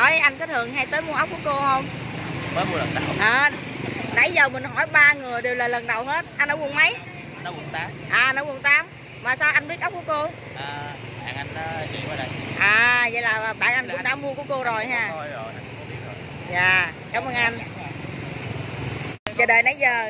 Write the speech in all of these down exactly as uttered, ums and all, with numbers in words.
hỏi anh có thường hay tới mua ốc của cô không? Mới mua lần đầu. À, nãy giờ mình hỏi ba người đều là lần đầu hết. Anh ở quận mấy? Anh ở quận tám. À, anh ở quận tám. Mà sao anh biết ốc của cô? À, bạn anh uh, chị qua đây. À, vậy là bạn anh cũng đã mua của cô rồi ha. Rồi, rồi, anh cũng biết rồi. Dạ, cảm ơn anh. Chờ đợi nãy giờ.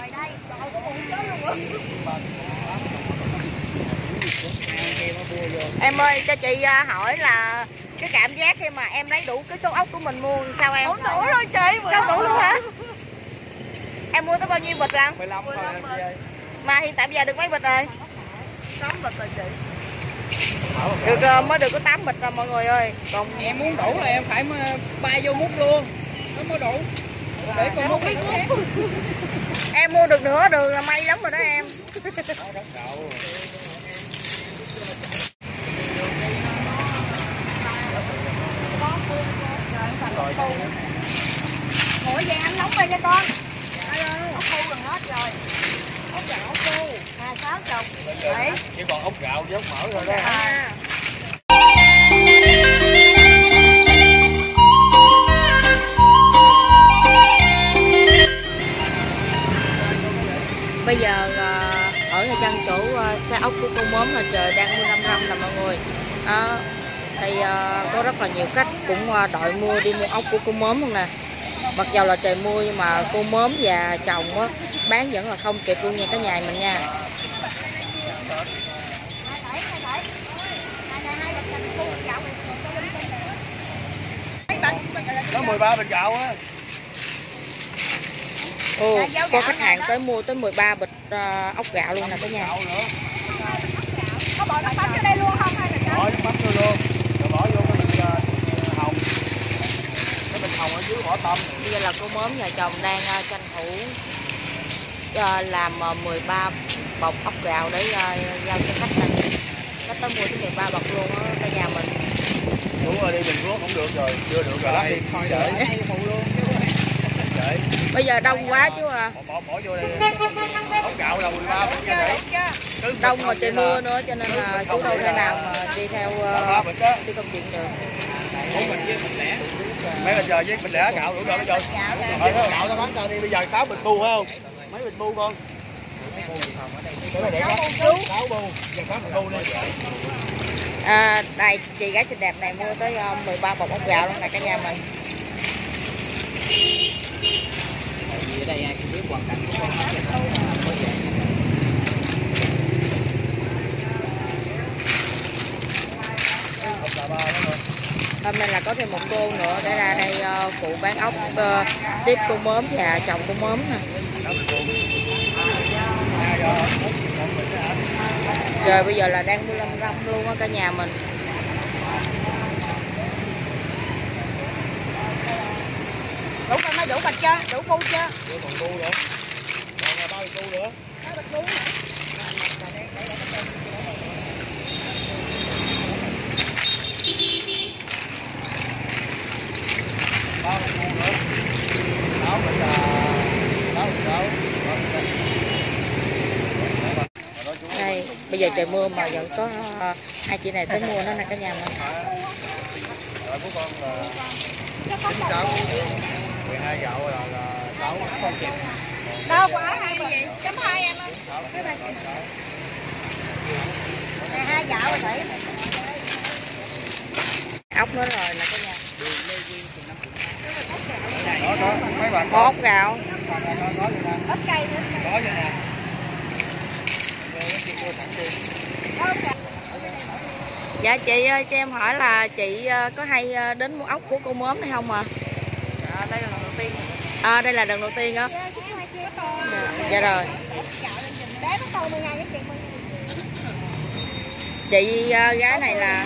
Em ơi, cho chị hỏi là cái cảm giác khi mà em lấy đủ cái số ốc của mình mua sao em? Không đủ rồi chị. Không đủ luôn hả? Em mua tới bao nhiêu bịch lần? mười lăm thôi em ơi. Mà hiện tại bây giờ được mấy bịch rồi? tám bịch rồi chị. Được mới được có tám bịch rồi mọi người ơi. Còn Em muốn đủ là em phải bay vô múc luôn. Nó mới đủ. Để con múc em mua được nửa đường là may lắm rồi đó em. Ngồi về anh nóng đây cho con. Ốc khô gần hết rồi. Ốc gạo ốc khô hai sáu chục. Đấy. Chỉ còn ốc gạo với ốc mỡ thôi đó. À. Bây giờ ở nhà chân chỗ xe ốc của cô Mớm là trời đang mưa râm râm nè mọi người. À, đây có rất là nhiều khách cũng đợi mua đi mua ốc của cô Mớm luôn nè. Mặc dầu là trời mưa nhưng mà cô Mớm và chồng á, bán vẫn là không kịp luôn nha cả nhà mình nha. Có mười ba bịch gạo á. Ồ, có khách hàng tới mua tới mười ba bịch uh, ốc gạo luôn nè cả nhà. Có bỏ nước mắm cho đây luôn không hay là bỏ nước mắm vô luôn, rồi bỏ vô cái bịch uh, hồng, cái bịch hồng ở dưới bỏ tôm. Bây giờ là cô Mớm nhà chồng đang uh, tranh thủ uh, làm uh, mười ba bọc ốc gạo để uh, giao cho khách này. Khách tới mua tới mười ba bọc luôn á cả nhà mình. Đúng rồi, đi bình ruốc không được rồi, chưa được rồi, lát đi thôi để phụ luôn. Bây giờ đông quá chú à. Bỏ, bỏ vô đây. Ốc gạo là mười ba bịch nha để. Đông mà trời mưa nữa cho nên là chú đâu thể nào mà đi theo uh, đi công chuyện được. Mấy là giờ với bịch lẻ gạo đủ rồi đó rồi. Rồi cái gạo tao bán cho đi bây giờ sáu bịch bu phải không? Mấy bịch bu con? Cái này để sáu bu, giờ sáu bịch bu đi. À, đây chị gái xinh đẹp này mua tới uh, mười ba bọc ốc gạo luôn nè cả nhà mình. Ở đây ai cũng biết hoàn cảnh của con. Hôm nay là có thêm một cô nữa để ra đây uh, phụ bán ốc uh, tiếp cô Mớm và chồng cô Mớm nè. Trời bây giờ là đang mưa lâm râm luôn á cả nhà mình. Đủ con nói đủ bịch chưa? Đủ bu chưa? Đủ còn bu nữa. Còn là bao nhiêu bu nữa? Ba bịch bu hả? Bao nhiêu bu nữa? Đó mình là đó mình đâu. Đây, bây giờ trời mưa mà vẫn có uh, hai chị này tới mua nó nè cả nhà mình. Rồi của con là sáu mười hai gạo là là sáu không kịp. Đâu quá hai gì? Chấm hai em ơi. Này hai gạo rồi thủy. Ốc nữa rồi là cả nhà. Đó đó, mấy bạn Có ốc gạo. Ớt cây nữa. Có vậy nè. Dạ chị ơi, cho em hỏi là chị có hay đến mua ốc của cô Mớm này không ạ? À? Dạ, đây là lần đầu tiên. À, đây là lần đầu tiên á. Dạ, dạ rồi. Chị gái này là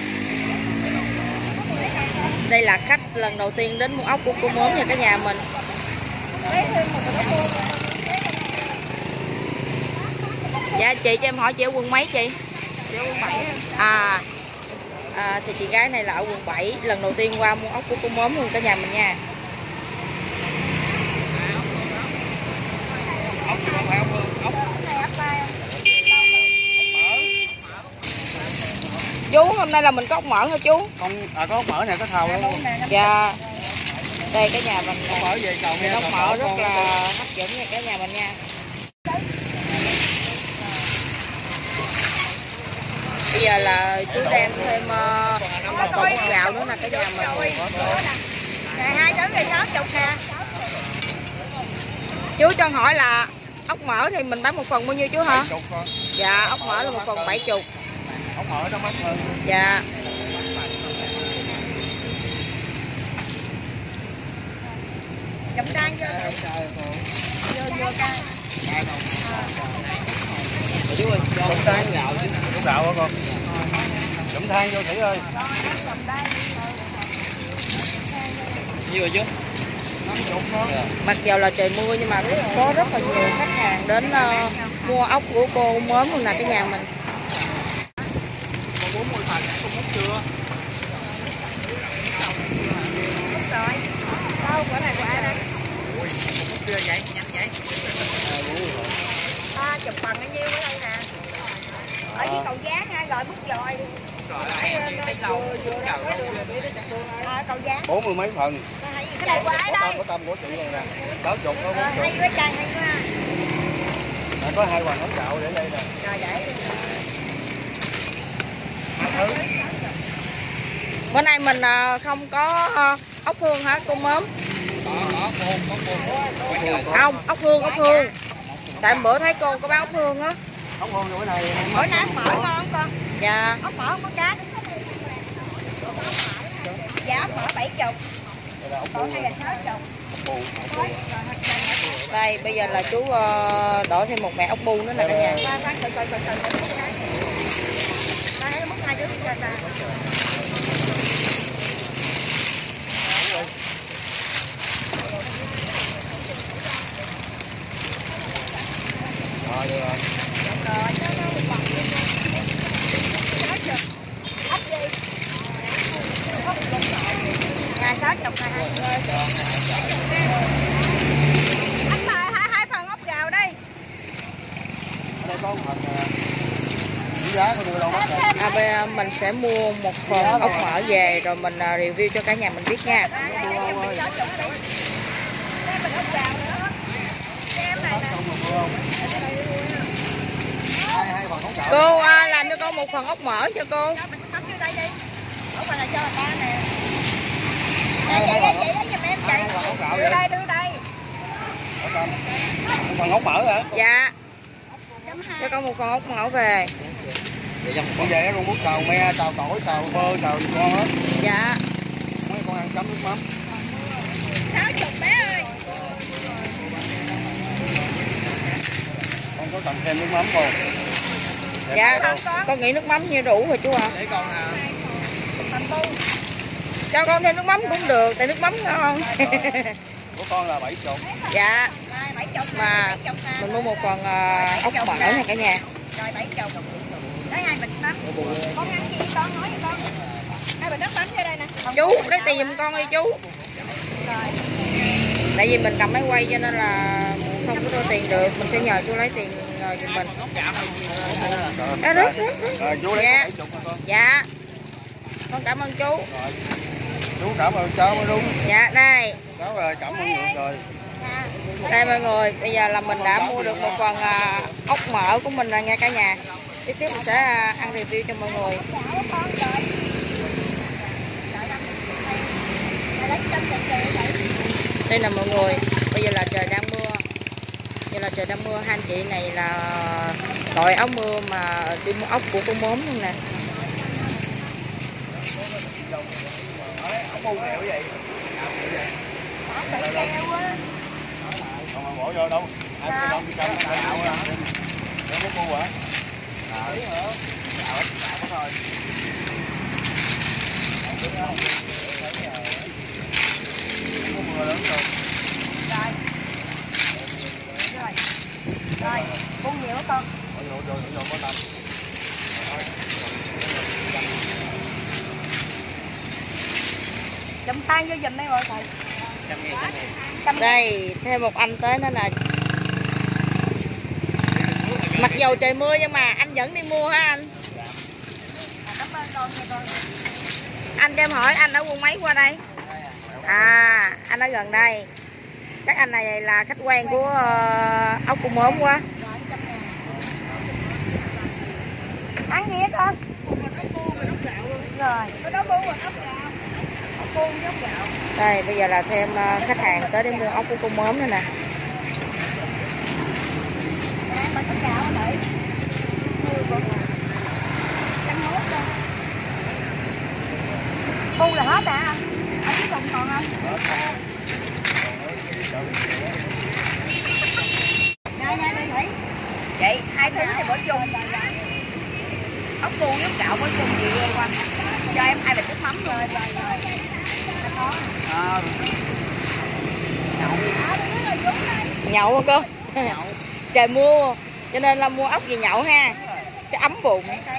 đây là khách lần đầu tiên đến mua ốc của cô Mớm nha cả nhà mình. Dạ chị cho em hỏi chị ở quận mấy chị? Chị ở quận bảy. À, à thì chị gái này là ở quận bảy, lần đầu tiên qua mua ốc của cô Mớm luôn cả nhà mình nha. Ốc thì không phải ốc ốc. Này ốc ba. Chú hôm nay là mình có ốc mỡ hả chú? Không, à có ốc mỡ này có thau luôn. Dạ. Đây cái nhà mình Ốc mỡ về cầu nghe. ốc mỡ rất là hấp dẫn nha cả nhà mình nha. Bây giờ là chú đem thêm uh, một cọng ốc gạo nữa nè cả nhà mình. Hai đứa người sáu chục nè. Chú cho hỏi là ốc mỡ thì mình bán một phần bao nhiêu chú hả? Chục con. Dạ ốc mỡ là một phần bảy chục. Ốc mỡ nó mắc hơn. Dạ. Chụp đan vô. Vô vô cay. Chú ơi, chụm than gạo chứ. Chụm gạo hả con? Chụm than vô Thủy ơi. Nhiêu rồi chú? năm mươi con. Mặc dù là trời mưa nhưng mà cũng có rất là nhiều khách hàng đến uh, mua ốc của cô mớm luôn nè cái nhà mình. Con bốn mươi phần con múc chưa? Rồi. Đâu quả này quả đây. Ui, múc chưa vậy? Nhanh vậy. À, chụp bằng bao nhiêu ở đây nè. Ở dưới cầu Gián ha, rồi bút rồi. Rồi thấy lâu. À, cầu Gián. Bốn mươi mấy phần. Cái này quả đây. Có tâm của chị này nè. Sáu chục có bốn chục. Hay quá trời hay quá. À, có hai hoàn ống gạo để đây nè. Rồi để. Bữa nay mình uh, không có uh, ốc hương hả cô mớm? Có, có, hương, có hương. Không, ốc hương, ốc hương. Tại bữa thấy cô có bán ốc hương á. Ốc hương bữa nay. Bữa nay ốc mỡ ngon con. Dạ. Ốc mỡ không có cá. Dạ ốc mỡ bảy chục. Còn này là sáu chục. Đây bây giờ là chú uh, đổi thêm một mẹ ốc bu nữa nè cả nhà. Khoan khoan, coi coi coi coi. Đây múc hai đứa đi ra ta. Rồi được rồi. Rồi nó nó bật lên. Sáu chục. Ốc gì? Ốc chục. Ngày sáu chục ngày hai mươi. Anh mời hai hai phần ốc gạo đi. Đây có một phần giá của đưa đâu mất. À, bây giờ mình sẽ mua một phần ốc mỡ về rồi mình uh, review cho cả nhà mình biết nha. Cô uh, làm cho con một phần ốc mỡ cho cô. Ốc này cho người ta nè. Đây vậy đây vậy đó giùm em chị. Đưa đây đưa đây. Phần ốc mỡ hả? Dạ. Cho con một phần ốc mỡ về. Con về luôn muốn xào me, xào tỏi, xào bơ, xào gì ngon hết. Dạ. Mấy con ăn chấm nước mắm. sáu chục bé ơi. Con có cần thêm nước mắm không? Dạ. Con nghĩ nước mắm như đủ rồi chú ạ. Để con à. Cho con thêm nước mắm cũng được, tại nước mắm ngon. Của con là bảy chục. Dạ. Mà mình mua một phần uh, ốc mỡ nha cả nhà. Rồi bảy chục. Lấy hai bịch mắm. Con ăn gì con nói với con. Hai bịch nước mắm vô đây nè. Chú lấy tiền giùm con đi chú. Rồi. Tại vì mình cầm máy quay cho nên là không có đưa tiền được, mình sẽ nhờ chú lấy tiền rồi giùm mình. Đó, rớt, rớt, rớt. Rồi chú lấy Dạ. bảy chục con. Dạ. Con cảm ơn chú. Rồi. Chú cảm ơn cháu mới đúng. Dạ đây. Cháu rồi cảm ơn ngược rồi. Đây mọi người, bây giờ là mình đã mua được một phần uh, ốc mỡ của mình rồi nha cả nhà. Tí xíu mình sẽ uh, ăn review cho mọi người. Đây là mọi người, bây giờ là trời đang mưa. Giờ là trời đang mưa, hai anh chị này là đội áo mưa mà đi mua ốc của cô mớm luôn nè. Không nghèo vậy. Không bỏ vô đâu. Ai có đông đi trong cái gạo hả? Để có cô hả? Đấy hả? Gạo ít gạo thôi. Có mưa lớn rồi. Rồi. Rồi. Rồi, buông nhiều con. Bỏ vô vô vô có tâm. Chụm than vô giùm đây rồi thầy. Đây, thêm một anh tới nữa nè. Mặc dù trời mưa nhưng mà anh vẫn đi mua hả anh? Cảm ơn cô. Anh cho em hỏi anh ở quận mấy qua đây? À, anh ở gần đây. Các anh này là khách quen của uh, ốc cung mớm quá. Ăn gì hết con? Rồi, có đó bu rồi ốc gạo. Ốc bu với ốc gạo. Đây, bây giờ là thêm uh, khách hàng tới để mua ốc của cung mớm nữa nè. Ăn bánh ốc gạo đấy. Bu là hết à anh? Anh biết còn còn không? Đây, đây, đây, Thủy. Vậy, hai thứ này bỏ chung. Ốc bu với gạo bỏ chung gì ghê quá. Cho em hai bịch nước mắm luôn. Rồi, rồi, rồi. Ờ. Nhậu hả cô? Nhậu. Trời mưa, cho nên là mua ốc về nhậu ha. Cho ấm bụng.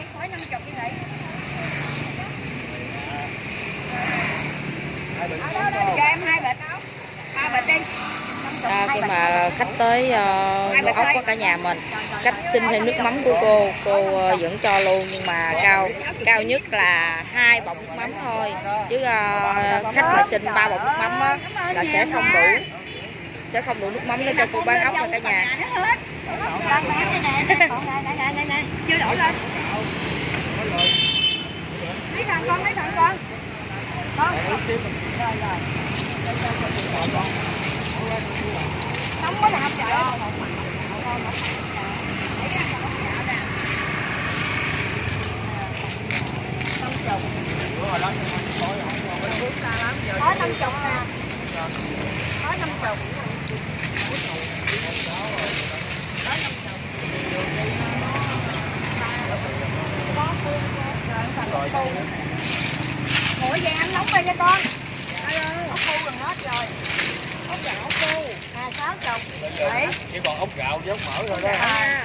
Cho em hai bịch. Ba bịch đi. À, khi mà khách tới uh, mua ốc của cả nhà mình, khách xin thêm nước mắm của cô, cô uh, vẫn cho luôn, nhưng mà cao cao nhất là hai bọc nước mắm thôi, chứ uh, khách mà xin ba bọc nước mắm á, là sẽ không đủ, sẽ không đủ nước mắm để cho cô bán ốc cho cả nhà. Chưa đổ lên. Lấy thằng con, lấy thằng con. Con. Rồi rồi. Nóng quá làm trời ơi. Có năm chục nè. Có năm chục. Ủa vậy anh nóng đây cho con. Ốc bu gần hết rồi. Ốc gạo ốc bu. À sáu chục. Đấy. Chỉ còn ốc gạo với ốc mỡ thôi đó. À.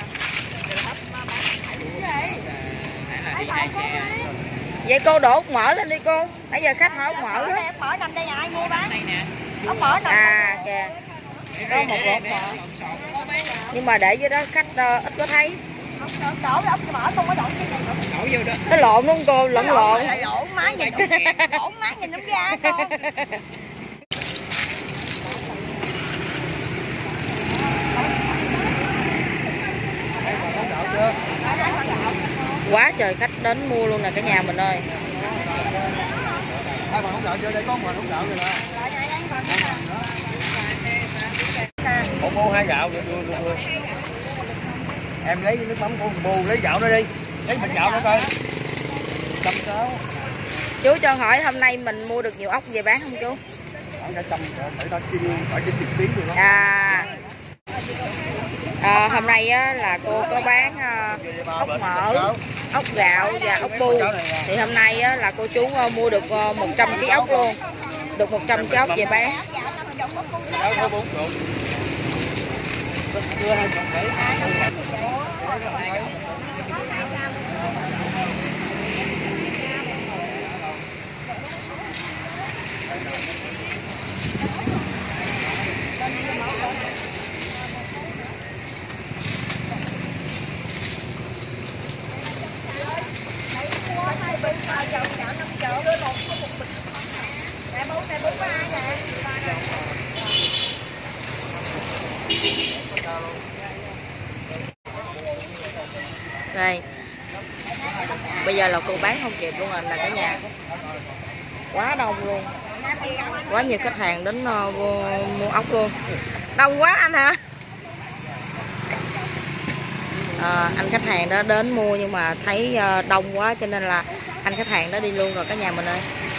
Vậy cô đổ ốc mỡ lên đi cô. Bây giờ khách hỏi ốc mỡ đó. Ốc mỡ nằm đây ai mua bán? Ốc mỡ nằm. À kìa. Có một ốc mỡ. Nhưng mà để dưới đó khách uh, ít có thấy. Đổ ốc mỡ không có đổ trên này. Đổ vô đó. Nó lộn đúng không cô? Lẫn lộn. Đổ má nhìn. Đổ má nhìn nó ra con. Quá trời khách đến mua luôn nè cả nhà mình ơi. Hai phần ốc gạo chưa? Đây có một phần ốc gạo rồi nè. Một mua hai gạo được được được. Em lấy nước mắm của bù, lấy gạo nó đi. Lấy bịch gạo nó coi. Trăm sáu. Chú cho hỏi hôm nay mình mua được nhiều ốc về bán không chú? Khoảng cả trăm, phải ta chi phải trên chục tiếng được đó. À. À, hôm nay á, là cô có bán uh, ốc mỡ, ốc gạo và ốc bu. Thì hôm nay á, là cô chú uh, mua được uh, một trăm ký ốc luôn. Được một trăm ký ốc về bán. Đây. Bây giờ là cô bán không kịp luôn rồi là cả nhà. Quá đông luôn. Quá nhiều khách hàng đến uh, mua ốc luôn. Đông quá anh hả? À, anh khách hàng đó đến mua nhưng mà thấy uh, đông quá cho nên là anh khách hàng đó đi luôn rồi cả nhà mình ơi.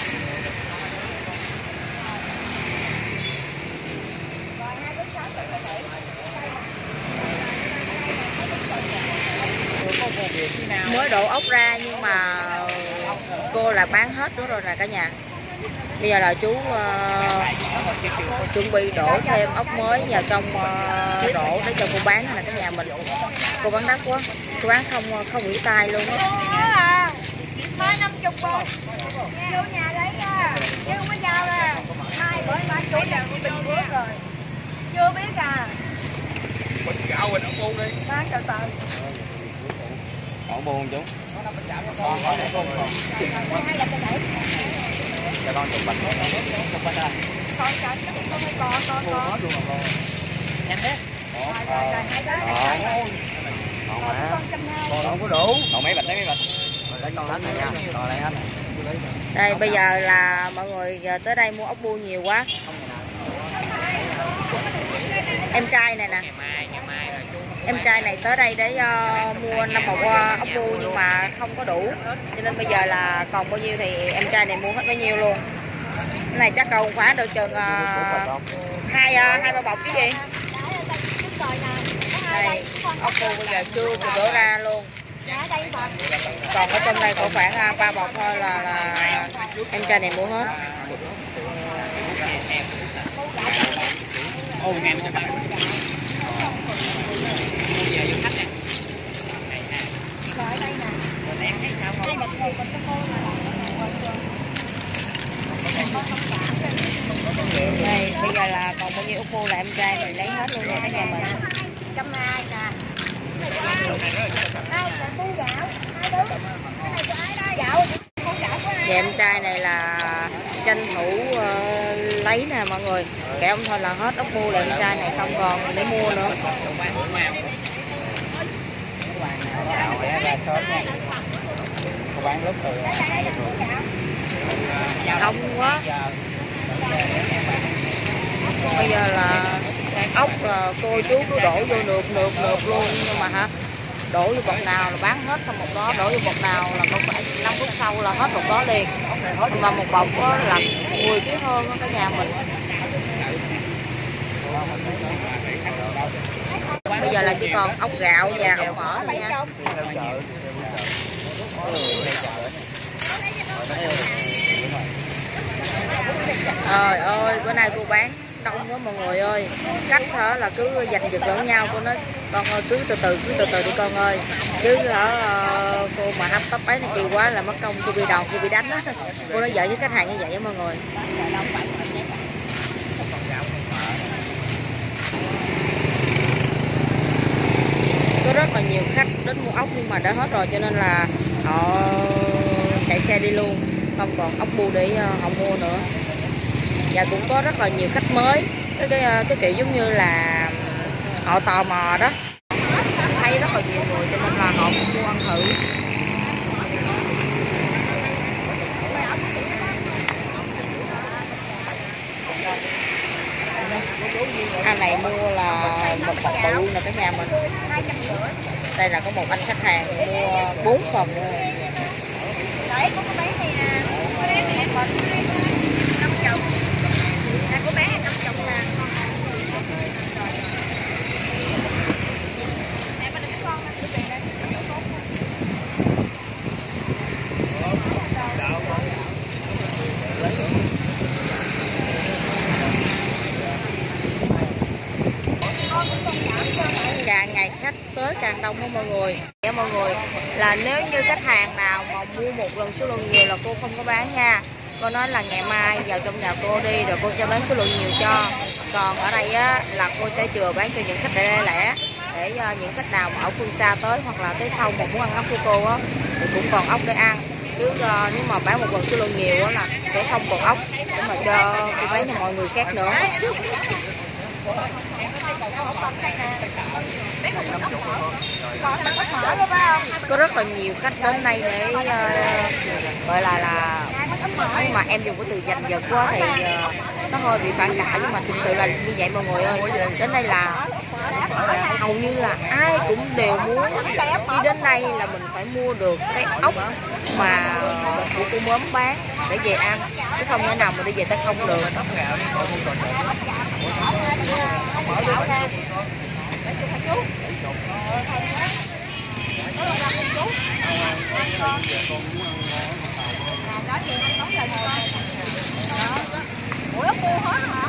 Mới đổ ốc ra nhưng mà cô là bán hết nữa rồi nè cả nhà. Bây giờ là chú uh, chuẩn bị đổ thêm ốc mới vào trong uh, rổ để cho cô bán nè cả nhà mình. Cô bán đắt quá, cô bán không không ủy tay luôn á. Mới năm chục bột. Vô nhà lấy nha. Chứ không có giao nè. Hai bữa ba chủ nhà của mình bước rồi. Chưa biết à. Bịch gạo rồi nó bu đi. Bán từ từ. Cậu buồn chú. hai là cái đấy. Cho con chụp bánh. Chụp bánh rồi. Con cho con ơi con con con. Em đấy. Rồi rồi rồi hai đứa này. Còn mà. Con trăm hai. Còn không có đủ. Còn mấy bịch đấy mấy bịch. Rồi lấy con hết này nha. Rồi lấy hết này. Đây bây giờ là mọi người giờ tới đây mua ốc bu nhiều quá. Em trai này nè. Em trai này tới đây để uh, mua năm bọc uh, ốc bu nhưng mà không có đủ. Cho nên bây giờ là còn bao nhiêu thì em trai này mua hết bấy nhiêu luôn. Cái này chắc còn khoảng được chừng uh, hai uh, hai ba bọc cái gì. Đây, ốc bu bây giờ chưa chưa đổ ra luôn. Còn ở trong đây có khoảng ba bọc thôi là, là em trai này mua hết. Ô nghe nó cho bạn. Đây bây giờ là còn bao nhiêu ốc bu là em trai này lấy hết luôn nha cả nhà mình. Trăm hai nè. Đây là bu gạo, hai đứa. Cái này của ai đó? Gạo. Con gạo của ai? Và em trai này là tranh thủ uh, lấy nè mọi người. Kẻ ông thôi là hết ốc bu là em trai này không còn để mua nữa. Đông quá. Bây giờ là ốc là cô chú cứ đổ vô nượp nượp nượp luôn nhưng mà hả đổ vô bọc nào là bán hết xong một đó, đổ vô bọc nào là không phải năm phút sau là hết một đó liền. Nhưng mà một bọc đó là mười ký hơn đó cả nhà mình. Bây giờ là chỉ còn ốc gạo và ốc mỡ thôi nha. Trời ơi bữa nay cô bán đông quá mọi người ơi. Khách hả là cứ giành giật lẫn nhau. Cô nói con ơi cứ từ từ cứ từ từ đi con ơi. Chứ hả cô mà hấp tấp ấy này kỳ quá là mất công cô bị đòn cô bị đánh á. Cô nói vợ với khách hàng như vậy đó mọi người. Có rất là nhiều khách đến mua ốc nhưng mà đã hết rồi cho nên là họ chạy xe đi luôn, không còn ốc bu để họ mua nữa. Và cũng có rất là nhiều khách mới, cái cái, cái kiểu giống như là họ tò mò đó, thấy rất là nhiều người cho nên là họ cũng mua ăn thử. Anh này mua là một bọc bự là cái nhà mình. Đây là có một anh khách hàng mua bốn phần luôn. Đấy, có cái bé này nè. Có bé này năm chục. À, có bé này năm chục nè. Em bên con nè, cái này đây. Càng ngày khách tới càng đông đó mọi người. Dạ mọi người là nếu như khách hàng nào mà mua một lần số lượng nhiều là cô không có bán nha. Cô nói là ngày mai vào trong nhà cô đi rồi cô sẽ bán số lượng nhiều cho. Còn ở đây á là cô sẽ chừa bán cho những khách lẻ lẻ để uh, những khách nào mà ở phương xa tới hoặc là tới sau mà muốn ăn ốc của cô á thì cũng còn ốc để ăn. Chứ uh, nếu mà bán một lần số lượng nhiều á là sẽ không còn ốc để mà cho cô bán cho mọi người khác nữa. Có rất là nhiều khách đến đây để uh, gọi là là nhưng mà em dùng cái từ giành giật quá thì uh, nó hơi bị phản cảm, nhưng mà thực sự là như vậy mọi người ơi. Đến đây là hầu như là ai cũng đều muốn đi đến đây là mình phải mua được cái ốc mà của cô mớm bán để về ăn, chứ không thể nào mà đi về ta không được. Ủa ốc bu hết hả?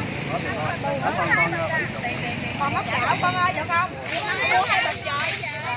Còn ốc gạo con ơi được không? Mua hai bịch trời.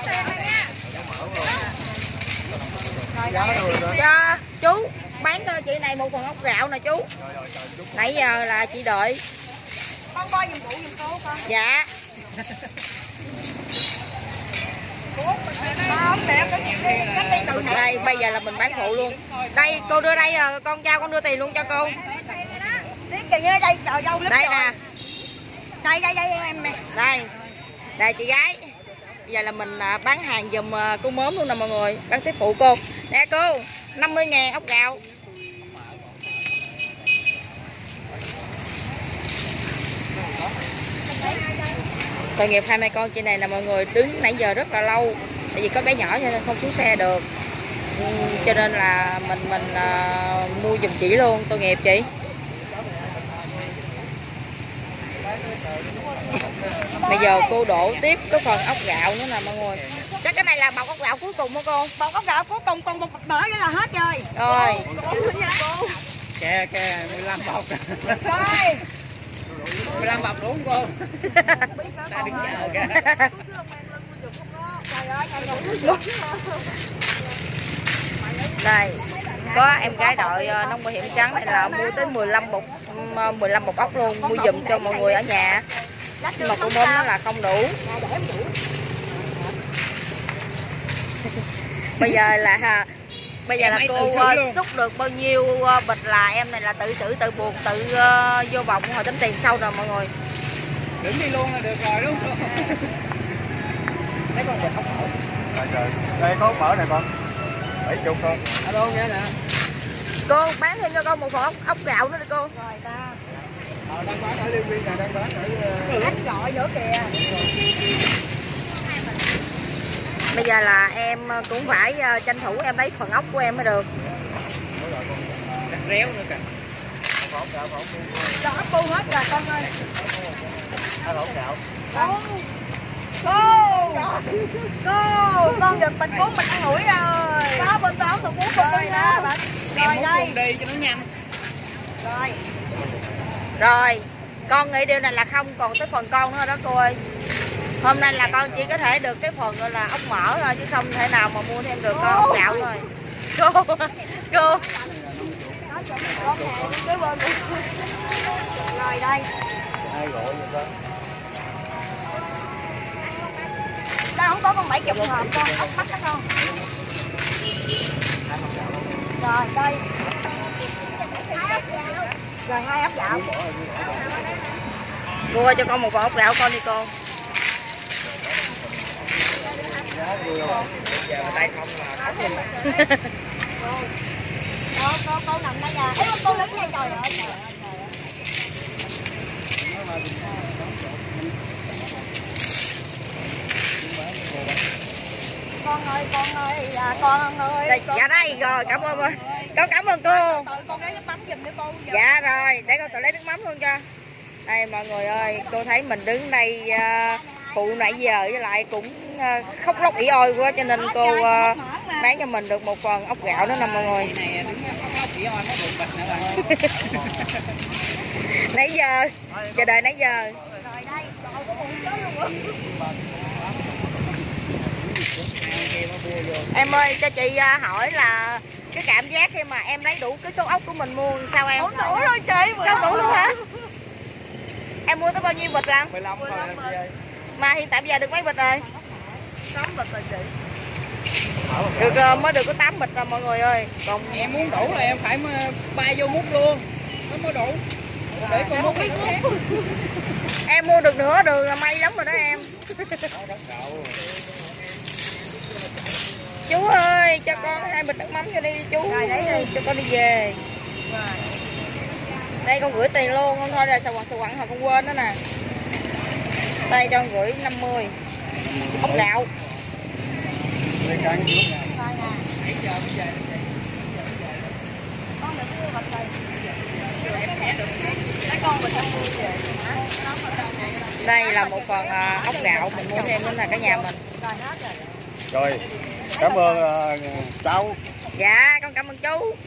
Cho chú bán cho chị này một phần ốc gạo nè chú. Nãy giờ là chị đợi. Con coi giùm cụ giùm cô con. Dạ. Cụ Đây bây giờ là mình bán phụ luôn. Đây cô đưa đây à, con trao con đưa tiền luôn cho cô. Đây Đây nè. Đây đây đây em nè. Đây. Đây chị gái. Bây giờ là mình à, bán hàng giùm à, cô mớm luôn nè mọi người. Bán tiếp phụ cô. Nè cô, năm mươi ngàn ốc gạo. Tội nghiệp hai mẹ con trên này là mọi người đứng nãy giờ rất là lâu. Tại vì có bé nhỏ cho nên không xuống xe được. Ừ, cho nên là mình mình uh, mua giùm chị luôn. Tội nghiệp chị. Bây giờ cô đổ tiếp cái phần ốc gạo nữa nè mọi người. Chắc cái này là bọc ốc gạo cuối cùng hả cô? Bọc ốc gạo cuối cùng còn một bọc nữa nữa là hết rồi. Rồi. Kè kè mười lăm bọc. Rồi. mười lăm bọc đúng không cô? Ta đứng chờ kìa. Đây. Có em gái đội nông bảo hiểm trắng này là mua tới mười lăm bọc mười lăm bọc ốc luôn, mua giùm cho mọi người ở nhà. Nhưng mà cô mớm nó là không đủ. Bây giờ là bây giờ là cô uh, xúc được bao nhiêu uh, bịch là em này là tự xử tự buộc tự uh, vô bọc hồi tính tiền sau rồi mọi người. Đừng đi luôn là được rồi đúng không? Mấy con bịch ốc mỡ. Rồi đây có ốc mỡ này con. bảy mươi con. Alo nghe nè. Cô bán thêm cho con một phần ốc, ốc gạo nữa đi cô. Rồi ta. Ờ đang bán ở Liên Viên nè, đang bán ở Khách gọi nữa kìa. Bây giờ là em cũng phải uh, tranh thủ em lấy phần ốc của em mới được. Đặt réo nữa kìa. Cho ốc bu hết rồi con ơi. Ốc ốc gạo. Cô. Cô. Cô, con được bịch bốn bịch ăn ủi rồi. Có bên đó được bốn bịch rồi đó. Rồi đây. Đi cho nó nhanh. Rồi. Rồi, con nghĩ điều này là không còn tới phần con nữa đó cô ơi. Hôm nay là con chỉ có thể được cái phần gọi là ốc mỡ thôi chứ không thể nào mà mua thêm được con ốc gạo thôi. Cô, cô. Rồi đây. Ai gọi vậy đó. Đâu không có con bảy chục hộp con ốc mắt đó con. Rồi đây. Rồi hai ốc gạo. Cô ơi cho con một phần ốc gạo con đi cô. Giờ tay không là khóc luôn. Cô, cô, cô nằm đây à. Ê, cô đứng đây trời ơi. Con ơi, con ơi, à, con ơi. Đây, dạ đây rồi, cảm ơn ơi. Con cảm ơn cô. Con lấy nước mắm giùm cho cô. Dạ rồi, để con tự lấy nước mắm luôn cho. Đây mọi người ơi, cô thấy mình đứng đây uh, phụ nãy giờ với lại cũng uh, khóc lóc ỉ ôi quá cho nên cô uh, bán cho mình được một phần ốc gạo đó nè mọi người. Nãy giờ, chờ đợi nãy giờ. Em ơi cho chị uh, hỏi là cái cảm giác khi mà em lấy đủ cái số ốc của mình mua sao em? Đủ đủ thôi chị. Sao đủ luôn hả? Em mua tới bao nhiêu bịch lần? mười lăm thôi em chơi. Mà hiện tại bây giờ được mấy bịch rồi? tám bịch rồi chị. Được uh, mới được có tám bịch rồi mọi người ơi. Còn Em muốn đủ là em phải bay vô mút luôn. Nó mới đủ. Để con mút ít khác. em mua được nửa đường là may lắm rồi đó em. Chú ơi cho con hai bịch nước mắm cho đi chú. Rồi đấy đi. Cho con đi về. Đây con gửi tiền luôn, con thôi là sờ quặng sờ quặng hồi con quên đó nè. Đây cho con gửi năm mươi ốc gạo. Đây căng lúc nào. Thôi nè. Con được cái bịch rồi. Lấy con bịch ăn vui về. Đây là một phần uh, ốc gạo mình mua thêm nữa là cả nhà mình. Rồi hết rồi. Rồi, cảm ơn uh, cháu. Dạ con cảm ơn chú.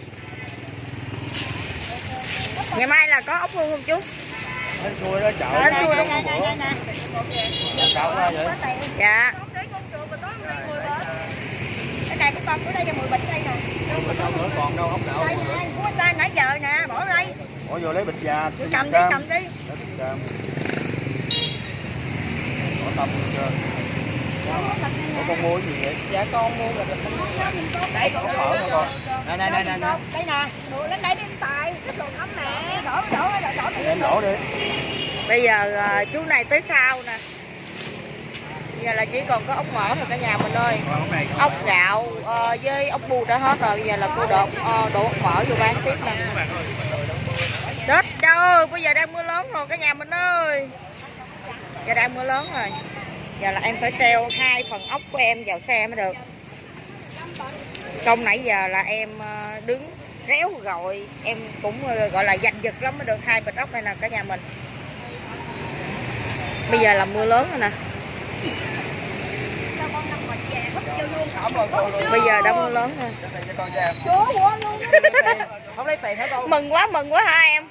Ngày mai là có ốc luôn không chú? Hên xui đó chợ. Hên xui đúng không? Chậu ra vậy. Dạ. Cái này của con của đây là mười bịch đây nè. Nữa còn đâu ốc gạo. Đây nè, của ta nãy giờ nè, bỏ đây. Bỏ vô lấy bịch già. Cầm đi, cầm đi. Bỏ tâm chưa? Con mua cái gì vậy? Dạ con mua là Đấy con mở hả con? Nè nè nè nè. Đây nè, đổ lên đây đi tài, cái đồ ấm nè, đổ đổ đổ đổ. Em đổ đi. Bây giờ uh, chú này tới sau nè. Bây giờ là chỉ còn có ốc mỡ thôi cả nhà mình ơi. Ốc gạo uh, với ốc bu đã hết rồi. Bây giờ là cô đổ, uh, đổ ốc mỡ vô bán tiếp nè. Chết trời, bây giờ đang mưa lớn rồi cả nhà mình ơi. Giờ đang mưa lớn rồi. Giờ là em phải treo hai phần ốc của em vào xe mới được. Công nãy giờ là em uh, đứng réo gọi. Em cũng uh, gọi là giành giật lắm mới được hai bịch ốc này nè cả nhà mình. Bây giờ là mưa lớn rồi nè. Bây giờ đã mưa lớn rồi. Không lấy tiền hả con? Mừng quá, mừng quá hả em?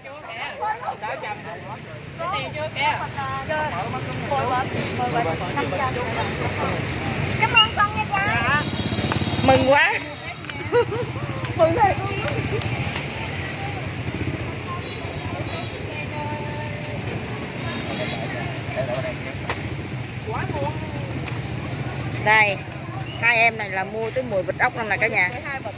Cảm ơn con nha cha. Mừng quá. Mừng thiệt. Đây, hai em này là mua tới mười bịch ốc năm này cả nhà.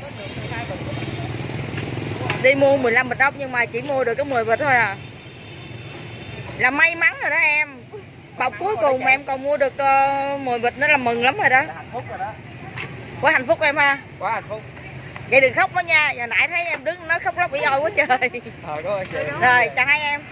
Đi mua mười lăm bịch ốc nhưng mà chỉ mua được có mười bịch thôi à. Là may mắn rồi đó em. Bọc cuối cùng mà em còn mua được uh, mười bịch nữa là mừng lắm rồi đó. Hạnh phúc rồi đó. Quá hạnh phúc em ha. Quá hạnh phúc. Vậy đừng khóc đó nha. Giờ nãy thấy em đứng nó khóc lóc bị ôi quá trời. Ờ, có ơn chị. Rồi, chào hai em.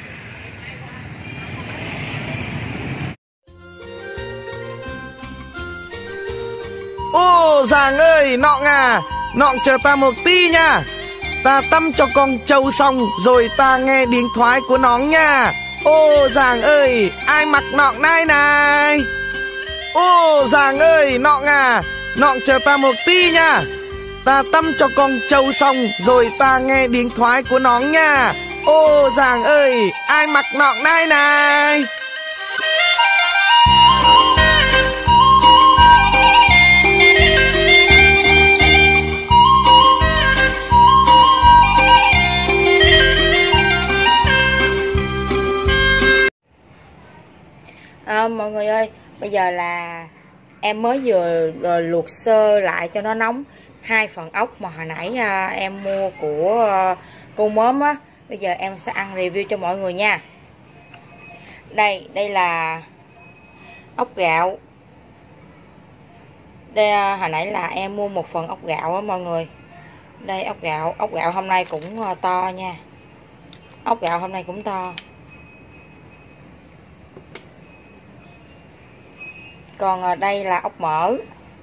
Ô Giàng ơi, Nọng à, Nọng chờ ta một tí nha. Ta tắm cho con trâu xong rồi ta nghe điện thoại của Nọng nha. Ô Giàng ơi, ai mặc Nọng này này? Ô Giàng ơi, Nọng à, Nọng chờ ta một tí nha. Ta tắm cho con trâu xong rồi ta nghe điện thoại của Nọng nha. Ô Giàng ơi, ai mặc Nọng này này? À, mọi người ơi, bây giờ là em mới vừa luộc sơ lại cho nó nóng hai phần ốc mà hồi nãy à, em mua của à, cô Móm á. Bây giờ em sẽ ăn review cho mọi người nha. Đây, đây là ốc gạo. Đây à, hồi nãy là em mua một phần ốc gạo á mọi người. Đây ốc gạo, ốc gạo hôm nay cũng à, to nha. Ốc gạo hôm nay cũng to. Còn đây là ốc mỡ.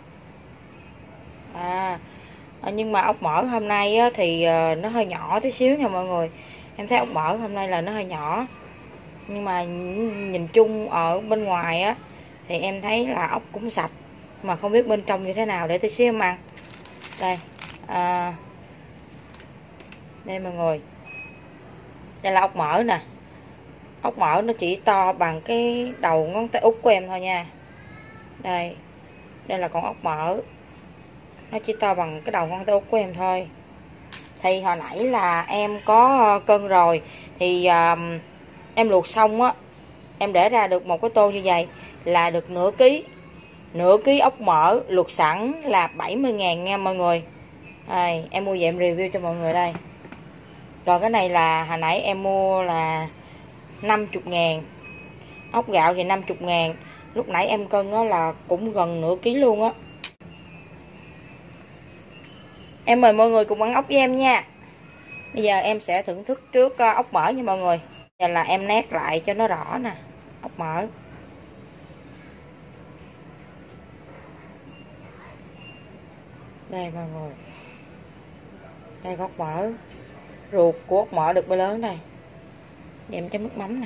À, nhưng mà ốc mỡ hôm nay á, thì nó hơi nhỏ tí xíu nha mọi người. Em thấy ốc mỡ hôm nay là nó hơi nhỏ. Nhưng mà nhìn chung ở bên ngoài á thì em thấy là ốc cũng sạch. Mà không biết bên trong như thế nào, để tí xíu em ăn. Đây à, đây mọi người. Đây là ốc mỡ nè. Ốc mỡ nó chỉ to bằng cái đầu ngón tay út của em thôi nha. Đây, đây là con ốc mỡ. Nó chỉ to bằng cái đầu ngón tay út của em thôi. Thì hồi nãy là em có cân rồi. Thì uh, em luộc xong á, em để ra được một cái tô như vậy là được nửa ký. Nửa ký ốc mỡ luộc sẵn là bảy mươi ngàn nha mọi người. Đây, em mua vậy em review cho mọi người đây. Còn cái này là hồi nãy em mua là năm mươi ngàn. Ốc gạo thì năm mươi ngàn. Lúc nãy em cân á là cũng gần nửa ký luôn á. Em mời mọi người cùng ăn ốc với em nha. Bây giờ em sẽ thưởng thức trước ốc mỡ nha mọi người. Giờ là em nét lại cho nó rõ nè. Ốc mỡ. Đây mọi người. Đây có ốc mỡ. Ruột của ốc mỡ được bơi lớn đây. Giờ em chấm nước mắm nè.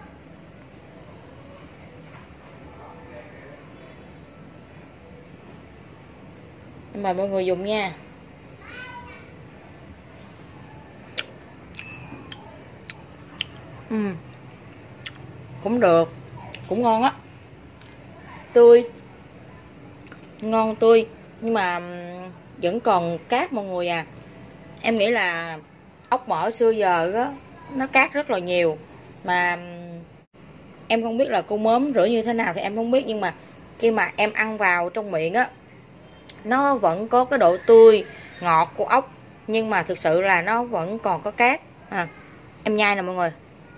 Mời mọi người dùng nha. Ừ. Cũng được. Cũng ngon á. Tươi. Ngon tươi. Nhưng mà vẫn còn cát mọi người à. Em nghĩ là ốc mỡ xưa giờ á, nó cát rất là nhiều. Mà em không biết là cô Móm rửa như thế nào thì em không biết. Nhưng mà khi mà em ăn vào trong miệng á, nó vẫn có cái độ tươi ngọt của ốc, nhưng mà thực sự là nó vẫn còn có cát. À, em nhai nè mọi người.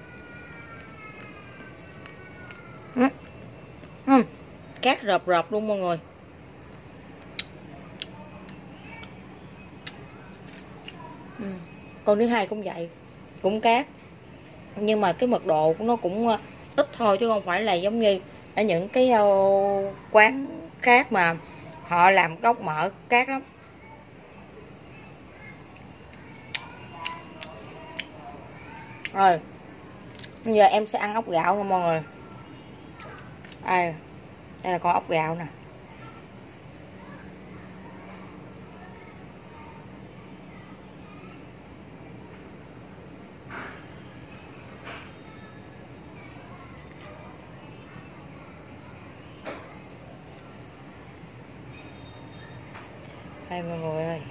Ừ. Ừ. Cát rợp rợp luôn mọi người. Ừ. Con thứ hai cũng vậy, cũng cát, nhưng mà cái mật độ của nó cũng ít thôi, chứ không phải là giống như ở những cái uh, quán khác mà họ làm ốc mỡ cát lắm. Rồi bây giờ em sẽ ăn ốc gạo nha mọi người. Đây, đây là con ốc gạo nè. Đây mọi người ơi,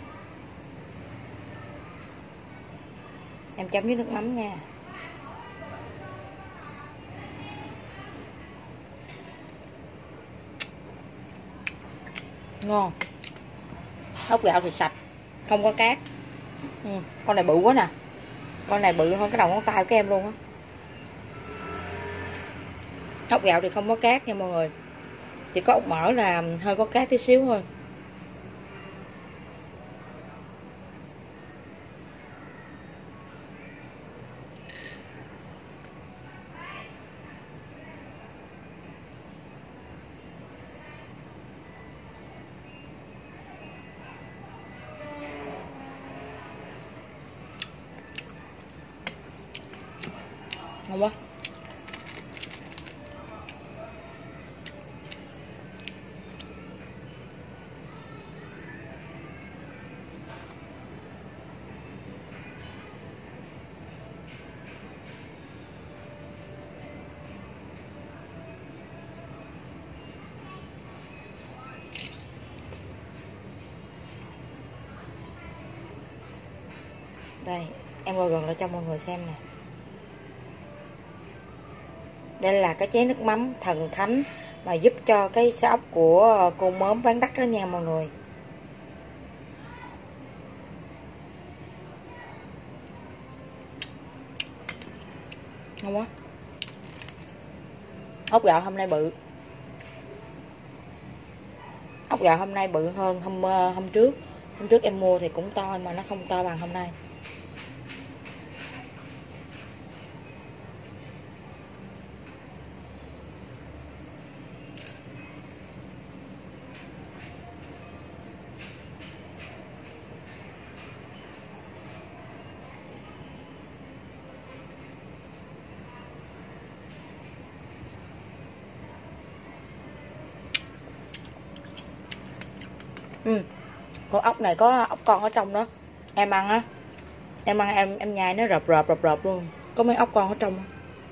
em chấm với nước mắm nha. Ngon. Ốc gạo thì sạch, không có cát. Ừ, con này bự quá nè, con này bự hơn cái đầu ngón tay của em luôn á. Ốc gạo thì không có cát nha mọi người, chỉ có ốc mỡ là hơi có cát tí xíu thôi. Ngon quá. Đây, em ngồi gần lại cho mọi người xem nè. Đây là cái chén nước mắm thần thánh mà giúp cho cái xá ốc của cô Mớm bán đắt đó nha mọi người. Ngon quá. Ốc gạo hôm nay bự. Ốc gạo hôm nay bự hơn hôm hôm trước. Hôm trước em mua thì cũng to mà nó không to bằng hôm nay. Ừ. Con ốc này có ốc con ở trong đó. Em ăn á, em ăn em em nhai nó rợp rợp rợp rợp luôn. Có mấy ốc con ở trong.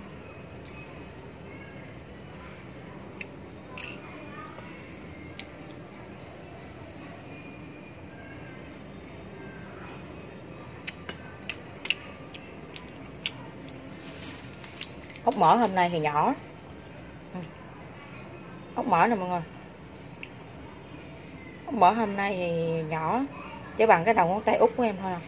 Ốc mỡ hôm nay thì nhỏ. Ốc mỡ nè mọi người. Ốc mỡ hôm nay thì nhỏ, chỉ bằng cái đầu ngón tay út của em thôi à.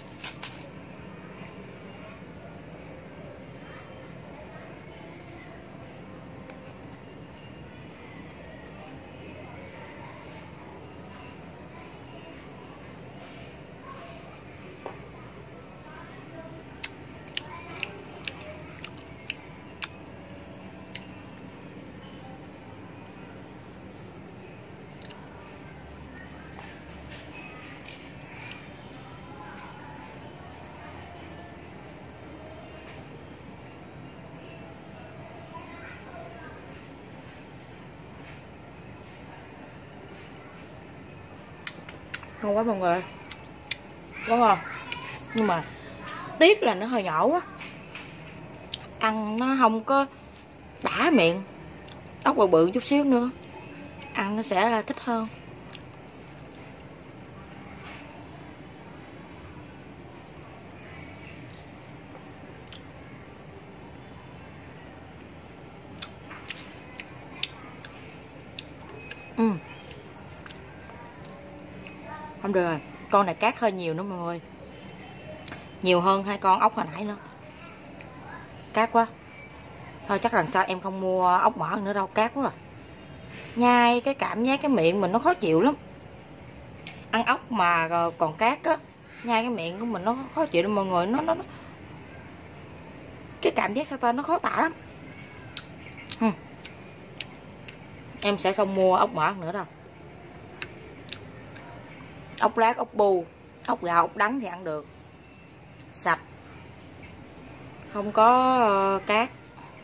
Ngon quá mọi người, có ngon, nhưng mà tiếc là nó hơi nhỏ quá, ăn nó không có đã miệng. Ốc bự bự chút xíu nữa ăn nó sẽ thích hơn. Không được rồi, con này cát hơi nhiều nữa mọi người. Nhiều hơn hai con ốc hồi nãy nữa. Cát quá. Thôi chắc lần sau em không mua ốc mỡ nữa đâu, cát quá à. Nhai cái cảm giác cái miệng mình nó khó chịu lắm. Ăn ốc mà còn cát á, nhai cái miệng của mình nó khó chịu lắm mọi người. Nó, nó, nó cái cảm giác sao ta, nó khó tả lắm. hmm. Em sẽ không mua ốc mỡ nữa đâu. Ốc lát, ốc bu, ốc gạo, ốc đắng thì ăn được, sạch, không có uh, cát.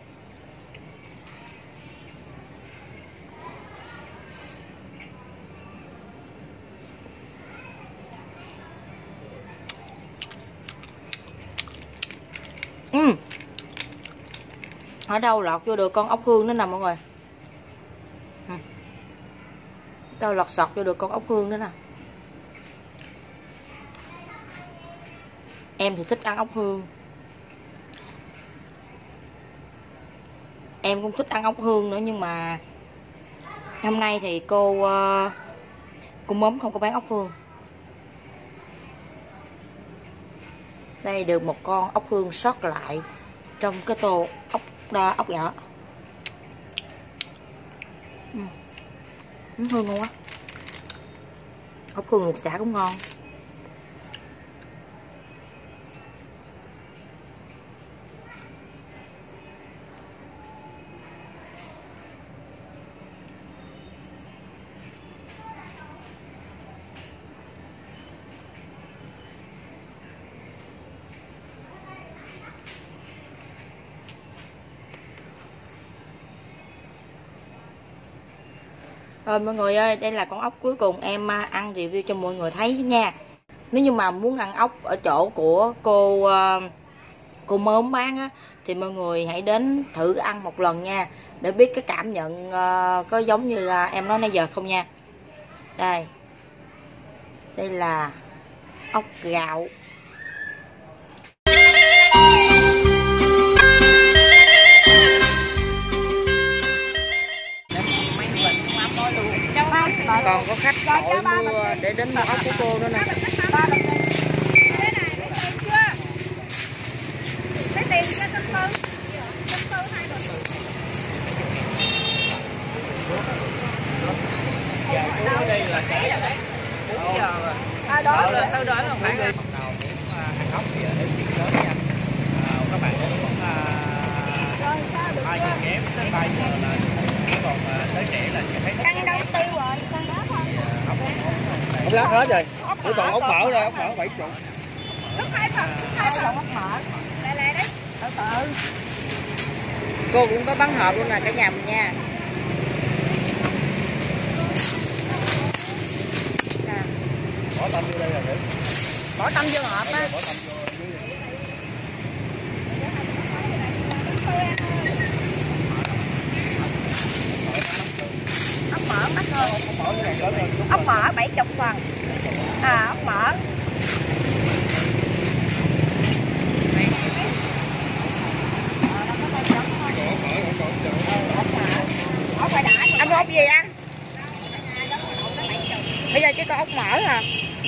uhm. Ở đâu lọt vô được con ốc hương nữa nè mọi người. uhm. Đâu lọt sọt vô được con ốc hương nữa nè. Em thì thích ăn ốc hương. Em cũng thích ăn ốc hương nữa, nhưng mà hôm nay thì cô uh, cô mớm không có bán ốc hương. Đây được một con ốc hương sót lại trong cái tô ốc đa, ốc gạo. uhm. Hương ngon quá. Ốc hương luộc chả cũng ngon. Rồi mọi người ơi, đây là con ốc cuối cùng em ăn review cho mọi người thấy nha. Nếu như mà muốn ăn ốc ở chỗ của cô cô mớm bán á, thì mọi người hãy đến thử ăn một lần nha, để biết cái cảm nhận có giống như là em nói nãy giờ không nha. Đây, đây là ốc gạo. Còn có khách hỏi mua để đến mua ốc của cô nữa nè. Lấy tiền cho Tân Tư. Tân Tư hai rồi. Giờ xuống đây là trễ rồi đấy. bốn giờ rồi. À đó. Tới đó là phải đi. Bắt đầu muốn ăn ốc thì đến chuyện sớm nha. Các bạn muốn hai giờ kém tới ba giờ là còn tới trễ là chỉ thấy Ăn đâu tiêu rồi, ăn đó thôi. Ốc lát hết rồi. Chỉ còn ốc mỡ thôi, ốc mỡ bảy chục. Lúc hai phần, hai phần ốc mỡ. Lẹ lẹ đấy. Từ từ. Cô cũng có bán hộp luôn nè cả nhà mình nha. Bỏ tâm vô đây là được. Bỏ tâm vô hộp á. Bỏ tâm vô dưới. Ốc mỡ mắc hơn. Ốc mỡ bảy mươi phần. À, ốc mỡ. Anh mua ốc gì anh? Bây giờ chỉ có ốc mỡ à?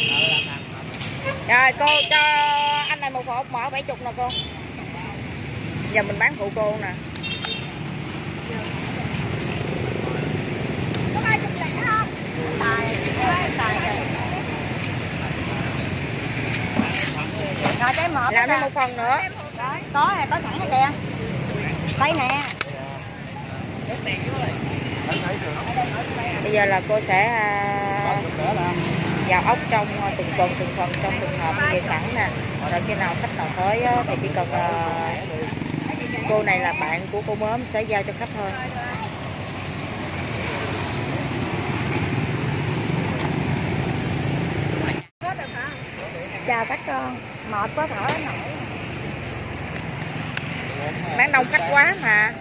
Rồi cô cho anh này một phần ốc mỡ bảy mươi nè cô. Giờ mình bán phụ cô nè. Có hai mươi lẻ không? Tài, tài rồi. Rồi cho em hộp. Làm thêm một phần nữa. Đó, có này, có sẵn cái đen. Đây nè. Bây giờ là cô sẽ vào ốc trong từng phần từng phần trong từng hộp về sẵn nè. Rồi khi nào khách nào tới thì chỉ cần cô này là bạn của cô mớm sẽ giao cho khách thôi. Chào các con, mệt quá thở nổi. Bán đông khách quá mà.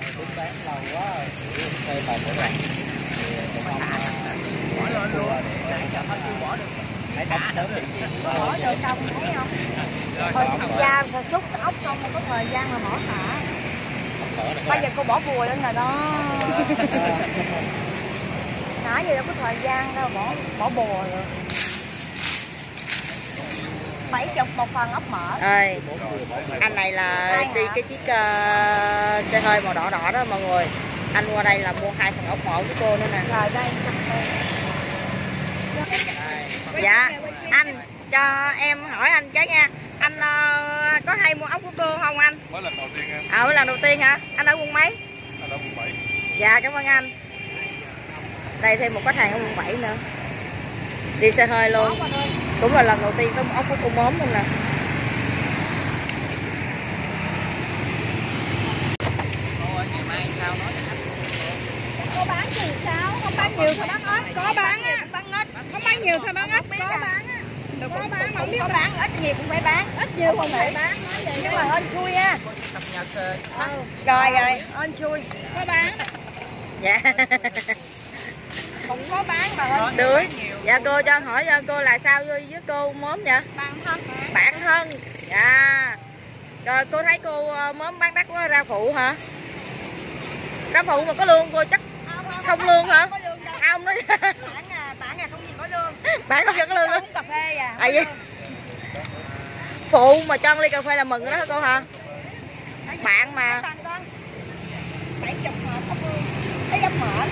Bỏ được đâu thấy không? Thôi da một chút ốc không có thời gian mà mỏ xả. Bây giờ cô bỏ bùa lên rồi đó. Nãy giờ đâu có thời gian đâu, bỏ bỏ bùa rồi. bảy chục một phần ốc mỡ. Ơi, anh này là đi cái chiếc uh, xe hơi màu đỏ đỏ đó mọi người. Anh qua đây là mua hai phần ốc mỡ của cô nữa nè. Rồi đây. Dạ, anh cho em hỏi anh cái nha. Anh uh, có hay mua ốc của cô không anh? Mới lần đầu tiên em. À, mới lần đầu tiên hả? Anh ở quận mấy? Anh ở quận bảy. Dạ, cảm ơn anh. Đây thêm một khách hàng ở quận bảy nữa. Đi xe hơi luôn. Cũng là lần đầu tiên có một ốc của cô móm luôn nè. Ngày mai sao nói cho khách. Cô bán thì sao? Không bán nhiều thôi bán ít. Có bán á. Bán ít. Không bán nhiều thôi bán ít. Có bán á. Có bán mà không biết có bán. Ít nhiều cũng phải bán. Ít nhiều không phải bán. Nhưng mà ơn xui nha. Cập nhật Rồi rồi. Ơn xui. Có bán. Dạ. Không có bán mà ơn. Được. Dạ cô cho hỏi cô là sao với cô móm vậy? Bạn thân. Bạn thân. Dạ. Rồi cô thấy cô móm bán đắt quá ra phụ hả? Ra phụ mà có lương cô chắc Không, không, không lương hả? Có lương đâu. Không nói. Bạn à, bạn à không gì có lương. Bạn không có lương hả? Uống cà phê à. À vậy? Phụ mà cho ly cà phê là mừng đó hả cô hả? Bạn mà. bảy chục mà không lương. Cái ốc mỡ.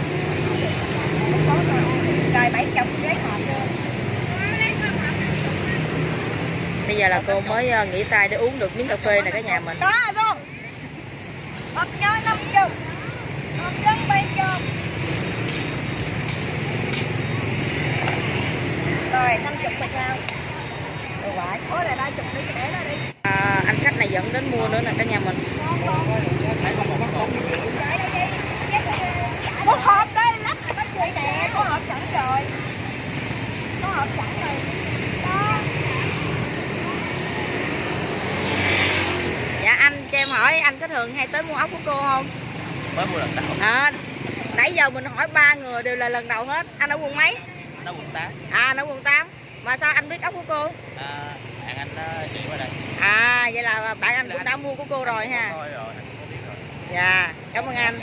Rồi bảy chục giấy hộp luôn. Bây giờ là cô mới nghỉ tay để uống được miếng cà phê này cả nhà mình. Đó luôn. Hộp nhói năm chục. Hộp trứng bảy chục. Rồi năm chục mà sao? Rồi vậy. Ôi là ba chục đi để đó đi. À, anh khách này dẫn đến mua nữa nè cả nhà mình. Một hộp đây lắp là bánh chuối nè, có hộp sẵn rồi. Có hộp sẵn rồi. Đó. Dạ anh cho em hỏi anh có thường hay tới mua ốc của cô không? Mới mua lần đầu. À, nãy giờ mình hỏi ba người đều là lần đầu hết. Anh ở quận mấy? Anh ở quận tám. À anh ở quận tám. Mà sao anh biết ốc của cô? À, bạn anh uh, chị qua đây. À vậy là bạn anh cũng đã mua của cô rồi ha. Rồi rồi, anh có biết rồi. Dạ, cảm ơn anh.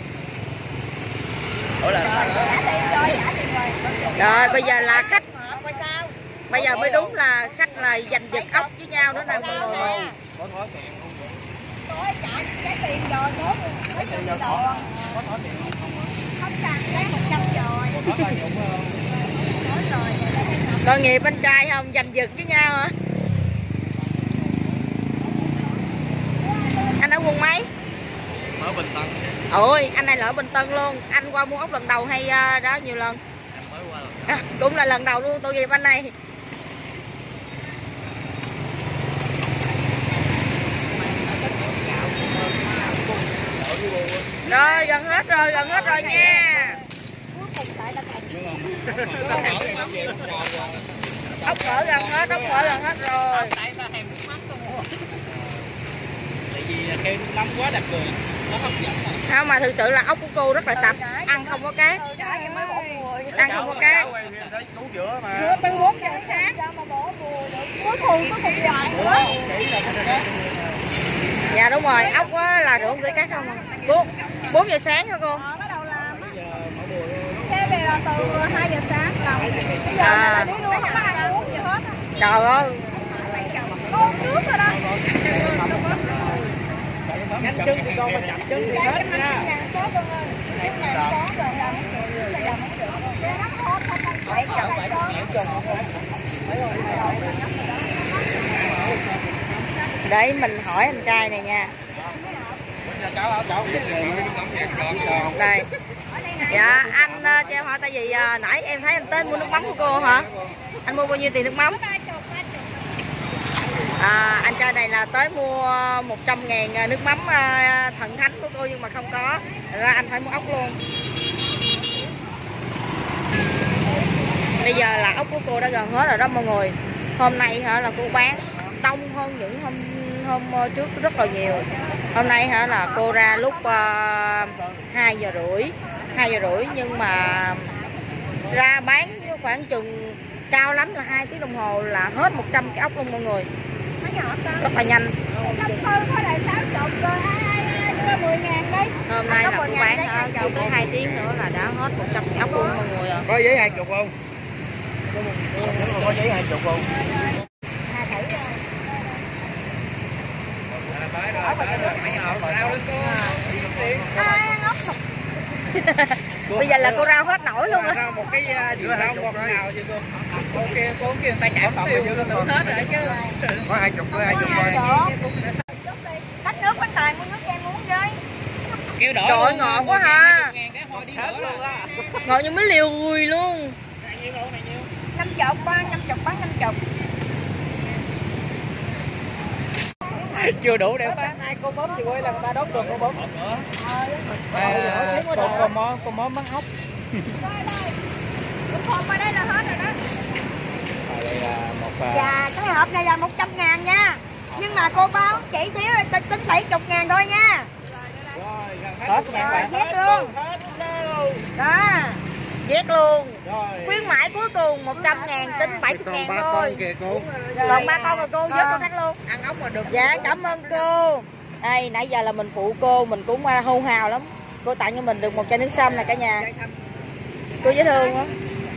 Ủa là Trả tiền rồi, trả tiền rồi. Rồi bây giờ là khách, Rồi sao? bây giờ mới đúng là khách là giành giật ốc với nhau nữa nè mọi người. có thói tiền không? Tôi trả cái tiền rồi, có cái tiền rồi. Có thói tiền không? Không cần lấy một trăm rồi. Có thói dụng không? Tội nghiệp anh trai không, giành giật với nhau hả? Anh ở quận mấy? Ở Bình Tân. Ôi, anh này là ở Bình Tân luôn. Anh qua mua ốc lần đầu hay uh, đó nhiều lần? Em mới qua lần. À, cũng là lần đầu luôn, tội nghiệp anh này. Rồi, gần hết rồi, gần hết rồi nha. Ốc mỡ gần hết, ốc mỡ gần hết rồi. Tại vì kêu nước mắm quá đặc biệt, nó hấp dẫn. Không mà thực sự là ốc của cô rất là sạch, ăn không có cát. Ăn không có cát. Cứu giữa mà. Từ bốn giờ sáng mà bỏ mùi nữa. Cuối cùng có một vài nữa. Dạ đúng rồi, ốc á là rửa với cát không à. Bốn bốn giờ sáng hả cô? Ờ, bắt đầu làm á. Thế về là từ hai giờ sáng làm. Bây giờ À. là đi luôn không có ăn uống gì hết á. Trời ơi. Có uống nước rồi đó. Nhánh chân thì con mà chậm chân thì hết nha. Để mình hỏi anh trai này nha. Đây. Dạ anh uh, cho em hỏi tại vì uh, nãy em thấy anh tới mua nước mắm của cô hả? Anh mua bao nhiêu tiền nước mắm? À, anh trai này là tới mua một trăm ngàn nước mắm uh, thần thánh của cô nhưng mà không có. Thật ra anh phải mua ốc luôn. Bây giờ là ốc của cô đã gần hết rồi đó mọi người. Hôm nay hả là cô bán đông hơn những hôm hôm trước rất là nhiều. Hôm nay hả là cô ra lúc uh, hai giờ rưỡi hai giờ rưỡi nhưng mà ra bán khoảng chừng cao lắm là hai tiếng đồng hồ là hết một trăm cái ốc luôn mọi người. Rất là nhanh. Hôm nay là cô bán hả chưa tới hai tiếng nữa là đã hết một trăm cái ốc luôn mọi người rồi. Có giấy hai chục không? Có giấy hai chục không? Hai thử Bây giờ là cô rau hết nổi luôn á. Rau một cái gì rau ngọt ngào vậy cô. Cô kia cô kia người ta chả tiêu cho mình hết rồi chứ. Có hai chục, có hai chục thôi. Tách nước bánh tài mua nước cho em uống với. Kêu đổ. Trời ơi, ngọt quá ha. Ngọt như mấy liều gùi luôn. Năm chục ba, năm chục bán năm chục. Chưa đủ để bán. Nay cô bấm chị quay là người ta đốt được cô bấm. À, cô cô món cô món bán ốc. Đúng không? Ở đây là hết rồi đó. Đây là một Dạ, cái hộp này là một trăm ngàn nha. Nhưng mà cô báo chỉ thiếu tính tính bảy mươi ngàn thôi nha. hết nha Rồi, bạn. dép luôn. Đó. Vét luôn. Khuyến mãi cuối cùng một trăm ngàn tính bảy mươi ngàn thôi. Kìa cô. Còn ba con rồi cô vớt con khách luôn. Ăn ốc mà được. Dạ cảm ơn cô. Đây nãy giờ là mình phụ cô, mình cũng hô hào lắm. Cô tặng cho mình được một chai nước sâm nè cả nhà. Cô dễ thương lắm.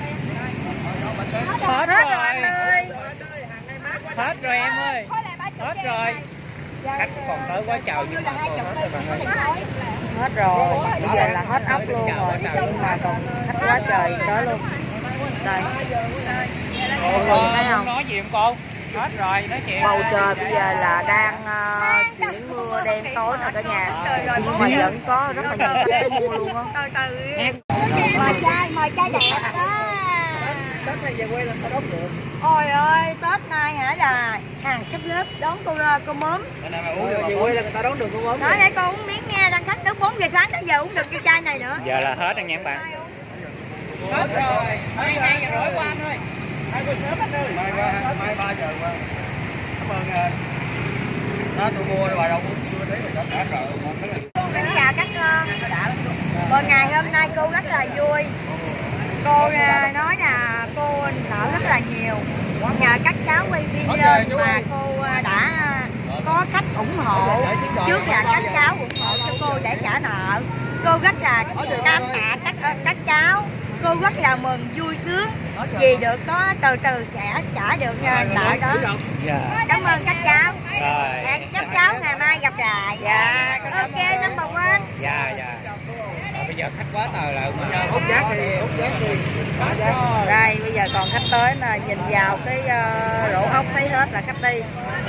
Hết Hết rồi rồi. anh ơi. Hết rồi em ơi. Hết rồi. Khách còn tới quá trời nhưng mà còn hết rồi bạn ơi. Hết rồi. Bây giờ là hết ốc luôn rồi. Nhưng mà còn khách quá trời tới luôn. Đây. Mọi người thấy không? Nói gì không cô? Hết rồi, nói chuyện. Bầu trời bây giờ là đang uh, chuyển mưa đen tối nè cả nhà. Nhưng mà vẫn có rất là nhiều khách tới mua luôn á. Mời chai, mời chai đẹp đó. Tết này về quê là người ta đốt được. Ôi ơi, Tết nay hả là hàng cấp lớp đón cô cô mớm. Về quê là người ta đón được cô bấm. Nói để con uống miếng nha, đang khách tới bốn giờ sáng tới giờ uống được cái chai này nữa. Giờ là hết rồi nha các bạn. Hết rồi. Hai hai giờ rưỡi qua anh ơi. Hai giờ sớm anh ơi. Mai qua, mai ba giờ qua. Cảm ơn đó tôi mua rồi đâu chưa thấy rồi đã rồi. Xin chào các con. Còn ngày hôm nay cô rất là vui. Cô nói là cô nợ rất là nhiều. Nhờ các cháu quay video mà cô đã có khách ủng hộ. Trước là các cháu ủng hộ cho cô để trả nợ. Cô rất là cảm tạ các các cháu. Cô rất là mừng vui sướng vì được có từ từ sẽ trả được nợ đó. Dạ. Cảm ơn các cháu. Rồi. Hẹn các cháu ngày mai gặp lại. Dạ. Ok, number one. Dạ dạ. Rồi, bây giờ khách quá tờ lại mà. Hút giác đi, hút giác đi. Đây bây giờ còn khách tới nè, nhìn vào cái uh, rổ ốc thấy hết là khách đi.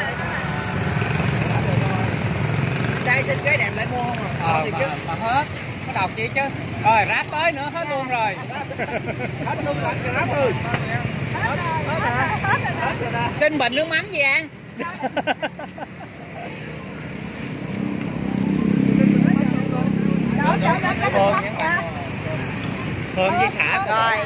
Trai xin cái đẹp lại mua không à? Ờ, Thì mà, chứ. mà hết. Có đọc chi chứ. Rồi ráp tới nữa hết luôn rồi. Hết luôn bạn cho ráp ơi. Hết hết hả? Xin bình nước mắm gì ăn. Thường Thường với xả Rồi.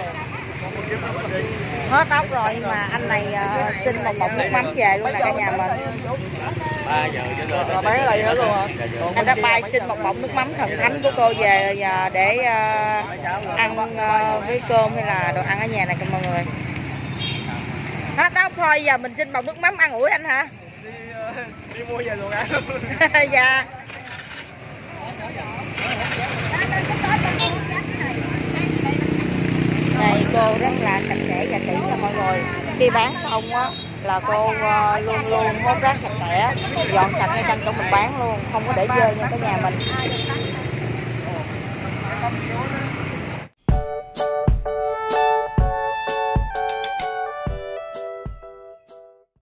Hết ốc rồi nhưng mà anh này uh, xin một bọc nước mắm về luôn nè cả nhà mình. ba giờ cho được. Rồi bán lại nữa luôn hả? Anh đã bay xin một bọc nước mắm thần thánh của cô về uh, để uh, ăn uh, với cơm hay là đồ ăn ở nhà này cho mọi người. Hết ốc thôi giờ mình xin bọc nước mắm ăn ủi anh hả? Đi, đi mua về luôn ăn. Dạ. Này cô rất là sạch sẽ và kỹ nha mọi người. Khi bán xong á là cô uh, luôn luôn hốt rác sạch sẽ, dọn sạch ngay trong chỗ mình bán luôn, không có để dơ nha cả nhà mình.